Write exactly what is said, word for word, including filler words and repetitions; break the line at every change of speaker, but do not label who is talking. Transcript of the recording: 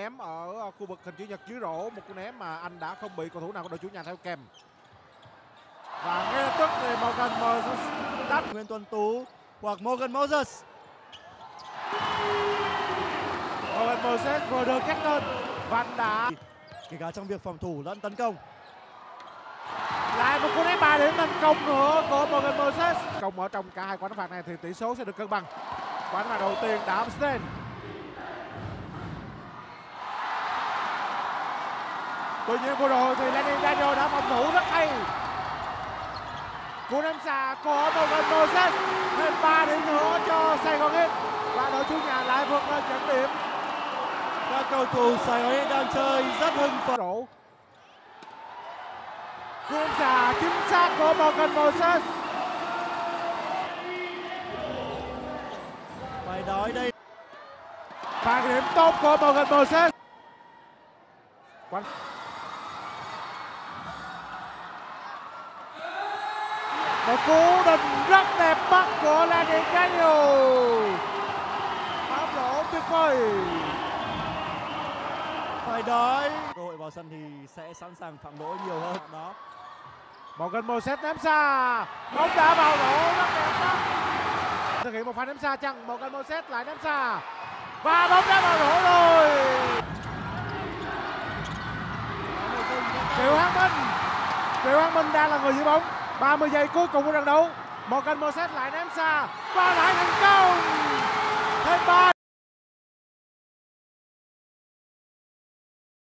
ném ở khu vực hình chữ nhật dưới rổ, một cú ném mà anh đã không bị cầu thủ nào của đội chủ nhà theo kèm. Và ngay lập tức thì Morgan Moses đáp.
Nguyễn Tuấn Tú hoặc Morgan Moses.
Morgan Moses vừa được nhắc tên và anh đã
Kể cả trong việc phòng thủ lẫn tấn công.
Lại một cú ném ba điểm thành công nữa của Morgan Moses. Công ở trong cả hai quả đá phạt này thì tỷ số sẽ được cân bằng. Quả đá phạt đầu tiên đã Amstein. Tuy nhiên vừa rồi thì Lenny Daniel đã phòng thủ rất hay. Cú ném xa của Morgan Moses thêm ba điểm nữa cho Sài Gòn Heat và đội chủ nhà lại vượt lên dẫn điểm.
Các cầu thủ Sài Gòn Heat đang chơi rất hưng phấn.
Cú ném xa chính xác của Morgan Moses.
Phải nói đây.
Phạt điểm tốt của Morgan Moses. Quán một cú đình rất đẹp mắt của Lenny Daniel. Bóng rổ tuyệt vời.
Phải nói cơ hội vào sân thì sẽ sẵn sàng phạm lỗi nhiều hơn đó.
Morgan Moses ném xa, bóng đã vào rổ rất đẹp mắt. Thực hiện một pha ném xa chăng? Morgan Moses lại ném xa và bóng đã vào rổ rồi. Triệu Hoàng Minh, Triệu Hoàng Minh đang là người giữ bóng. ba mươi giây cuối cùng của trận đấu. Morgan Moses lại ném xa và lại thành công. Thêm ba